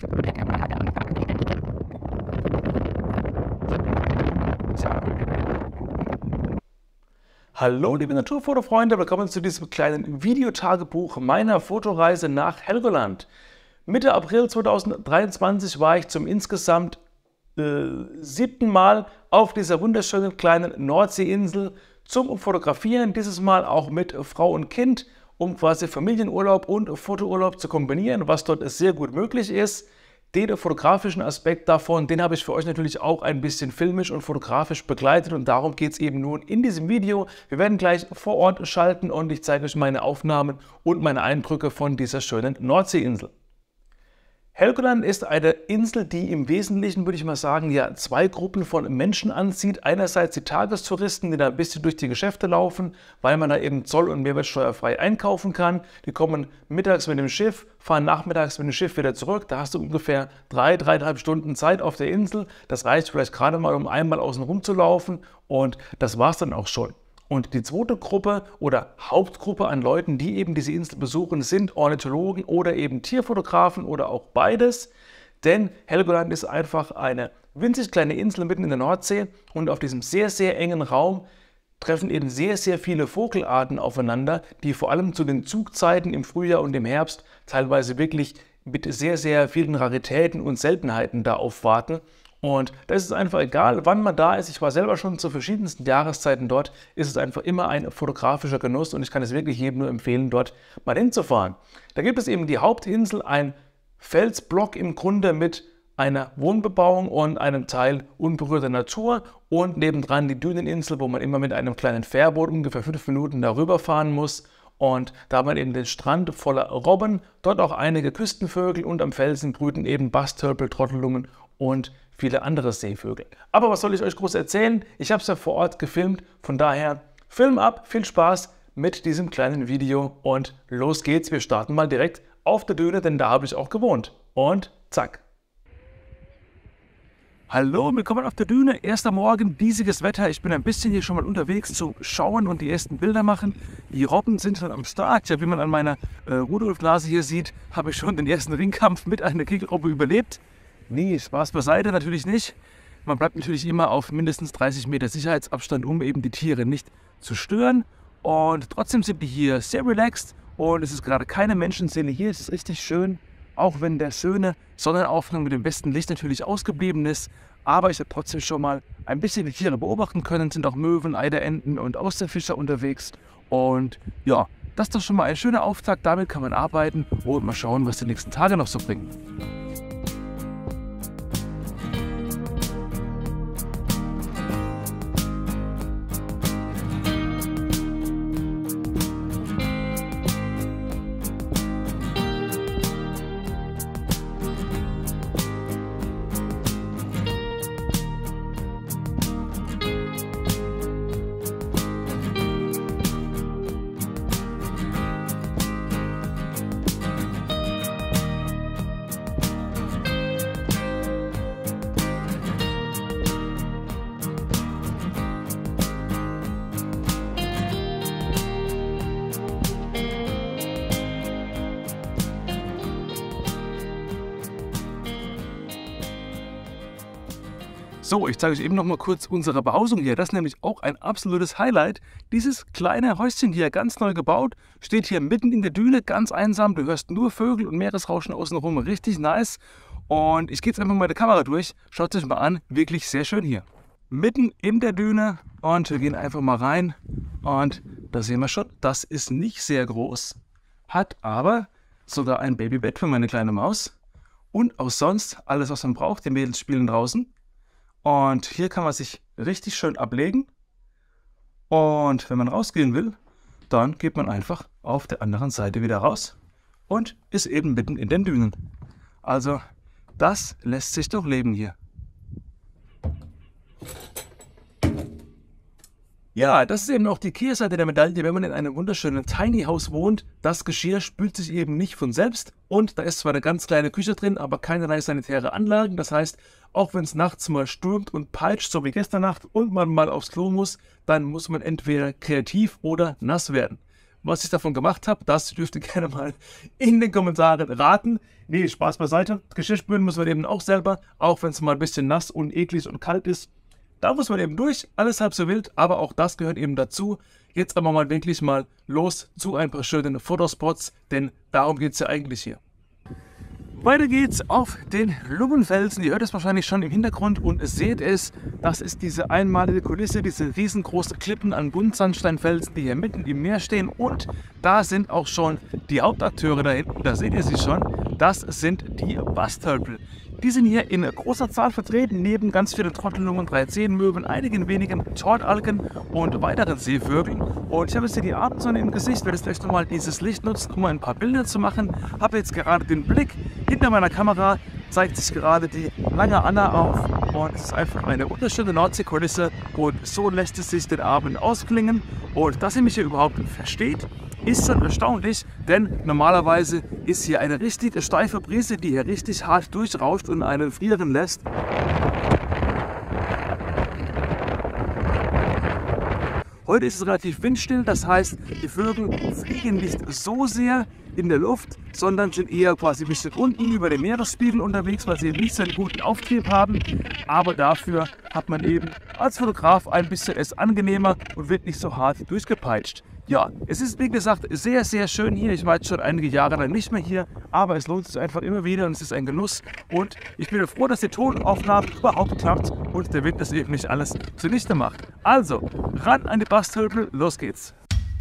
Hallo liebe Naturfotofreunde, willkommen zu diesem kleinen Videotagebuch meiner Fotoreise nach Helgoland. Mitte April 2023 war ich zum insgesamt 7. Mal auf dieser wunderschönen kleinen Nordseeinsel zum Fotografieren, dieses Mal auch mit Frau und Kind, um quasi Familienurlaub und Fotourlaub zu kombinieren, was dort sehr gut möglich ist. Den fotografischen Aspekt davon, den habe ich für euch natürlich auch ein bisschen filmisch und fotografisch begleitet und darum geht es eben nun in diesem Video. Wir werden gleich vor Ort schalten und ich zeige euch meine Aufnahmen und meine Eindrücke von dieser schönen Nordseeinsel. Helgoland ist eine Insel, die im Wesentlichen, würde ich mal sagen, ja, zwei Gruppen von Menschen anzieht. Einerseits die Tagestouristen, die da ein bisschen durch die Geschäfte laufen, weil man da eben zoll- und mehrwertsteuerfrei einkaufen kann. Die kommen mittags mit dem Schiff, fahren nachmittags mit dem Schiff wieder zurück. Da hast du ungefähr 3,5 Stunden Zeit auf der Insel. Das reicht vielleicht gerade mal, um einmal außen rum zu laufen und das war es dann auch schon. Und die zweite Gruppe oder Hauptgruppe an Leuten, die eben diese Insel besuchen, sind Ornithologen oder eben Tierfotografen oder auch beides. Denn Helgoland ist einfach eine winzig kleine Insel mitten in der Nordsee und auf diesem sehr, sehr engen Raum treffen eben sehr, sehr viele Vogelarten aufeinander, die vor allem zu den Zugzeiten im Frühjahr und im Herbst teilweise wirklich mit sehr, sehr vielen Raritäten und Seltenheiten da aufwarten. Und da ist es einfach egal, wann man da ist. Ich war selber schon zu verschiedensten Jahreszeiten dort. Ist es einfach immer ein fotografischer Genuss und ich kann es wirklich jedem nur empfehlen, dort mal hinzufahren. Da gibt es eben die Hauptinsel, ein Felsblock im Grunde mit einer Wohnbebauung und einem Teil unberührter Natur und nebendran die Düneninsel, wo man immer mit einem kleinen Fährboot ungefähr 5 Minuten darüber fahren muss. Und da hat man eben den Strand voller Robben, dort auch einige Küstenvögel und am Felsen brüten eben Bastörpel, Trottelungen und viele andere Seevögel. Aber was soll ich euch groß erzählen? Ich habe es ja vor Ort gefilmt, von daher Film ab, viel Spaß mit diesem kleinen Video und los geht's. Wir starten mal direkt auf der Düne, denn da habe ich auch gewohnt. Und zack. Hallo, willkommen auf der Düne. Erster Morgen, diesiges Wetter. Ich bin ein bisschen hier schon mal unterwegs zu schauen und die ersten Bilder machen. Die Robben sind schon am Start. Ja, wie man an meiner Rudolfnase hier sieht, habe ich schon den ersten Ringkampf mit einer Kegelrobbe überlebt. Nee, Spaß beiseite, natürlich nicht. Man bleibt natürlich immer auf mindestens 30 Meter Sicherheitsabstand, um eben die Tiere nicht zu stören. Und trotzdem sind die hier sehr relaxed und es ist gerade keine Menschenseele hier. Es ist richtig schön, auch wenn der schöne Sonnenaufgang mit dem besten Licht natürlich ausgeblieben ist. Aber ich habe trotzdem schon mal ein bisschen die Tiere beobachten können. Es sind auch Möwen, Eiderenten und Austernfischer unterwegs. Und ja, das ist doch schon mal ein schöner Auftakt. Damit kann man arbeiten und mal schauen, was die nächsten Tage noch so bringen. So, ich zeige euch eben noch mal kurz unsere Behausung hier. Das ist nämlich auch ein absolutes Highlight. Dieses kleine Häuschen hier, ganz neu gebaut, steht hier mitten in der Düne, ganz einsam. Du hörst nur Vögel und Meeresrauschen außenrum, richtig nice. Und ich gehe jetzt einfach mal die Kamera durch. Schaut euch mal an, wirklich sehr schön hier. Mitten in der Düne und wir gehen einfach mal rein. Und da sehen wir schon, das ist nicht sehr groß, hat aber sogar ein Babybett für meine kleine Maus. Und auch sonst alles, was man braucht. Die Mädels spielen draußen. Und hier kann man sich richtig schön ablegen. Und wenn man rausgehen will, dann geht man einfach auf der anderen Seite wieder raus und ist eben mitten in den Dünen. Also das lässt sich doch leben hier. Ja, das ist eben auch die Kehrseite der Medaille, wenn man in einem wunderschönen Tiny House wohnt. Das Geschirr spült sich eben nicht von selbst und da ist zwar eine ganz kleine Küche drin, aber keinerlei sanitäre Anlagen. Das heißt, auch wenn es nachts mal stürmt und peitscht, so wie gestern Nacht, und man mal aufs Klo muss, dann muss man entweder kreativ oder nass werden. was ich davon gemacht habe. Das dürft ihr gerne mal in den Kommentaren raten. Nee, Spaß beiseite. Geschirrspülen müssen wir eben auch selber, auch wenn es mal ein bisschen nass und eklig und kalt ist. Da muss man eben durch, alles halb so wild, aber auch das gehört eben dazu. Jetzt aber mal wirklich mal los zu ein paar schönen Fotospots, denn darum geht es ja eigentlich hier. Weiter geht's auf den Lubbenfelsen. Ihr hört es wahrscheinlich schon im Hintergrund und seht es. Das ist diese einmalige Kulisse, diese riesengroßen Klippen an Buntsandsteinfelsen, die hier mitten im Meer stehen. Und da sind auch schon die Hauptakteure da hinten. Da seht ihr sie schon. Das sind die Bastölpel. Die sind hier in großer Zahl vertreten, neben ganz vielen Trottelungen, 3-Zehen-Möwen, einigen wenigen Tortalgen und weiteren Seevögeln. Und ich habe jetzt hier die Abendsonne im Gesicht, werde jetzt gleich nochmal dieses Licht nutzen, um ein paar Bilder zu machen. Habe jetzt gerade den Blick. Hinter meiner Kamera zeigt sich gerade die Lange Anna auf und es ist einfach eine wunderschöne Nordseekulisse und so lässt es sich den Abend ausklingen. Und dass ihr mich hier überhaupt versteht, ist schon erstaunlich, denn normalerweise ist hier eine richtig steife Brise, die hier richtig hart durchrauscht und einen frieren lässt. Heute ist es relativ windstill, das heißt, die Vögel fliegen nicht so sehr in der Luft, sondern sind eher quasi ein bisschen unten über dem Meeresspiegel unterwegs, weil sie nicht so einen guten Auftrieb haben. Aber dafür hat man eben als Fotograf ein bisschen es angenehmer und wird nicht so hart durchgepeitscht. Ja, es ist wie gesagt sehr, sehr schön hier. Ich war jetzt schon einige Jahre lang nicht mehr hier, aber es lohnt sich einfach immer wieder und es ist ein Genuss. Und ich bin froh, dass die Tonaufnahme überhaupt klappt und der Wind das eben nicht alles zunichte macht. Also, ran an die Bastölpel, los geht's!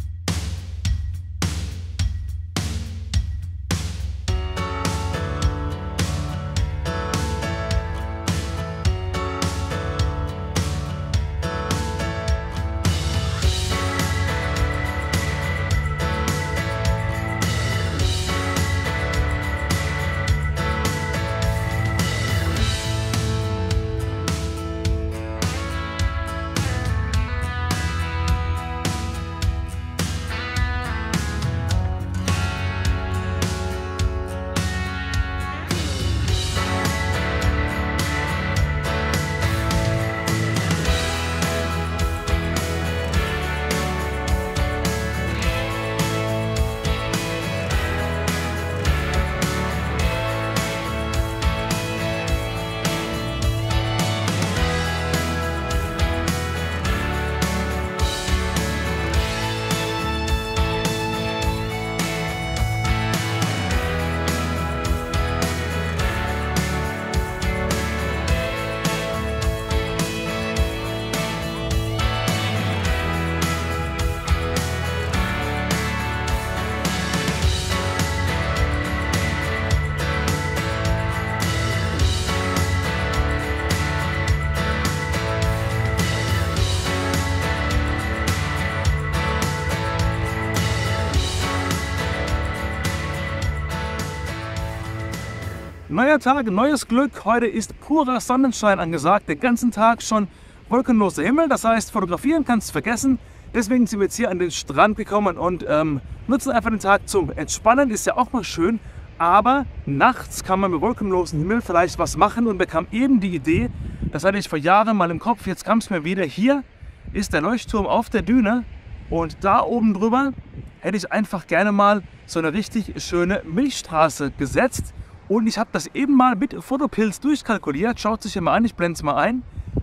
Neuer Tag, neues Glück. Heute ist purer Sonnenschein angesagt. Den ganzen Tag schon wolkenloser Himmel. Das heißt, fotografieren kannst du vergessen. Deswegen sind wir jetzt hier an den Strand gekommen und nutzen einfach den Tag zum Entspannen. Ist ja auch mal schön. Aber nachts kann man mit wolkenlosem Himmel vielleicht was machen und bekam eben die Idee, das hatte ich vor Jahren mal im Kopf, jetzt kam es mir wieder. Hier ist der Leuchtturm auf der Düne und da oben drüber hätte ich einfach gerne mal so eine richtig schöne Milchstraße gesetzt. Und ich habe das eben mal mit Photopilz durchkalkuliert. Schaut sich hier mal an, ich blende es mal ein.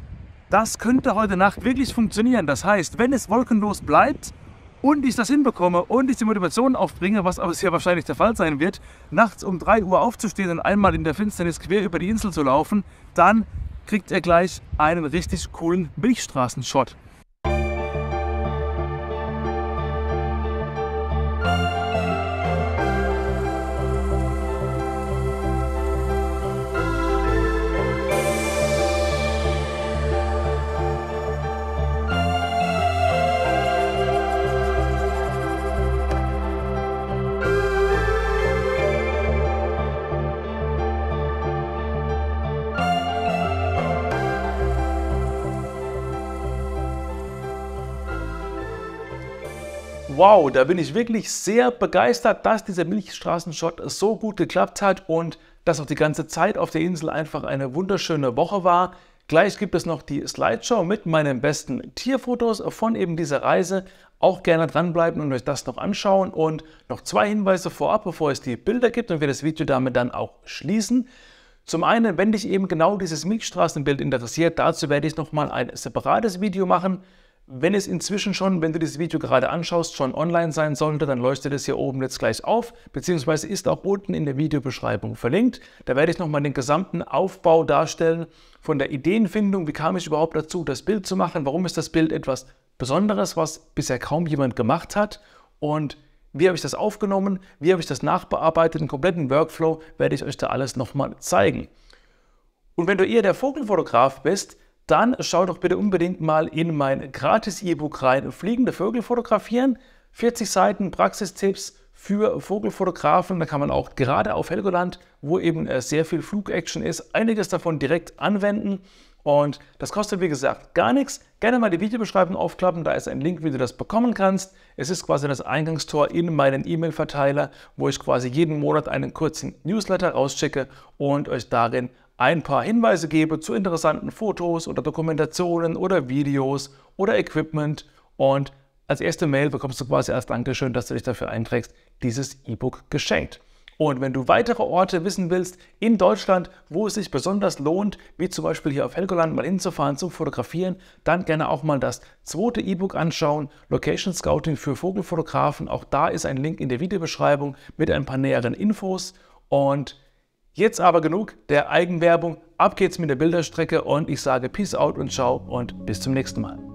Das könnte heute Nacht wirklich funktionieren. Das heißt, wenn es wolkenlos bleibt und ich das hinbekomme und ich die Motivation aufbringe, was aber sehr wahrscheinlich der Fall sein wird, nachts um 3 Uhr aufzustehen und einmal in der Finsternis quer über die Insel zu laufen, dann kriegt ihr gleich einen richtig coolen Milchstraßenshot. Wow, da bin ich wirklich sehr begeistert, dass dieser Milchstraßenshot so gut geklappt hat und dass auch die ganze Zeit auf der Insel einfach eine wunderschöne Woche war. Gleich gibt es noch die Slideshow mit meinen besten Tierfotos von eben dieser Reise. Auch gerne dranbleiben und euch das noch anschauen. Und noch 2 Hinweise vorab, bevor es die Bilder gibt und wir das Video damit dann auch schließen. Zum einen, wenn dich eben genau dieses Milchstraßenbild interessiert, dazu werde ich nochmal ein separates Video machen. Wenn es inzwischen schon, wenn du dieses Video gerade anschaust, schon online sein sollte, dann leuchtet es hier oben jetzt gleich auf, beziehungsweise ist auch unten in der Videobeschreibung verlinkt. Da werde ich nochmal den gesamten Aufbau darstellen, von der Ideenfindung, wie kam ich überhaupt dazu, das Bild zu machen, warum ist das Bild etwas Besonderes, was bisher kaum jemand gemacht hat und wie habe ich das aufgenommen, wie habe ich das nachbearbeitet, den kompletten Workflow werde ich euch da alles nochmal zeigen. Und wenn du eher der Vogelfotograf bist, dann schau doch bitte unbedingt mal in mein gratis E-Book rein, Fliegende Vögel fotografieren, 40 Seiten Praxistipps für Vogelfotografen. Da kann man auch gerade auf Helgoland, wo eben sehr viel Flugaction ist, einiges davon direkt anwenden. Und das kostet, wie gesagt, gar nichts. Gerne mal die Videobeschreibung aufklappen, da ist ein Link, wie du das bekommen kannst. Es ist quasi das Eingangstor in meinen E-Mail-Verteiler, wo ich quasi jeden Monat einen kurzen Newsletter rausschicke und euch darin ein paar Hinweise gebe zu interessanten Fotos oder Dokumentationen oder Videos oder Equipment. Und als erste Mail bekommst du quasi als Dankeschön, dass du dich dafür einträgst, dieses E-Book geschenkt. Und wenn du weitere Orte wissen willst in Deutschland, wo es sich besonders lohnt, wie zum Beispiel hier auf Helgoland mal hinzufahren zum Fotografieren, dann gerne auch mal das 2. E-Book anschauen, Location Scouting für Vogelfotografen. Auch da ist ein Link in der Videobeschreibung mit ein paar näheren Infos. Und jetzt aber genug der Eigenwerbung. Ab geht's mit der Bilderstrecke und ich sage Peace out und ciao und bis zum nächsten Mal.